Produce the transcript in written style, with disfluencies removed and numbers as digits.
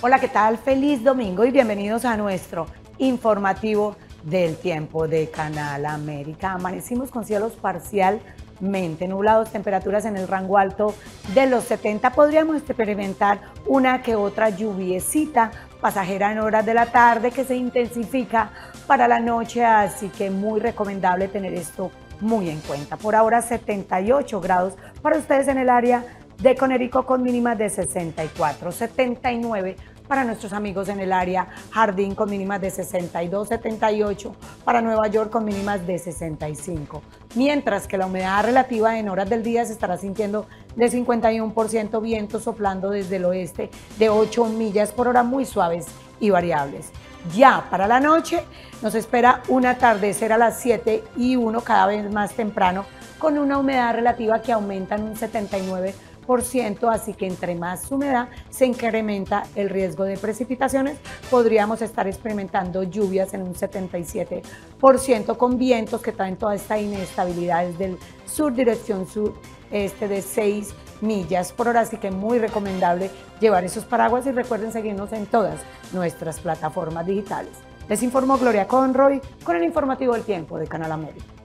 Hola, ¿qué tal? Feliz domingo y bienvenidos a nuestro informativo del tiempo de Canal América. Amanecimos con cielos parcialmente nublados, temperaturas en el rango alto de los 70. Podríamos experimentar una que otra lluviecita pasajera en horas de la tarde que se intensifica para la noche, así que muy recomendable tener esto muy en cuenta. Por ahora 78 grados para ustedes en el área de Conérico con mínimas de 64, 79 para nuestros amigos en el área Jardín con mínimas de 62, 78 para Nueva York con mínimas de 65. Mientras que la humedad relativa en horas del día se estará sintiendo de 51%, vientos soplando desde el oeste de 8 millas por hora muy suaves y variables. Ya para la noche nos espera un atardecer a las 7:01 cada vez más temprano con una humedad relativa que aumenta en un 79%, así que entre más humedad se incrementa el riesgo de precipitaciones. Podríamos estar experimentando lluvias en un 77% con vientos que traen toda esta inestabilidad desde el sur, dirección sureste de 6 millas por hora, así que muy recomendable llevar esos paraguas y recuerden seguirnos en todas nuestras plataformas digitales. Les informó Gloria Conroy con el informativo del tiempo de Canal América.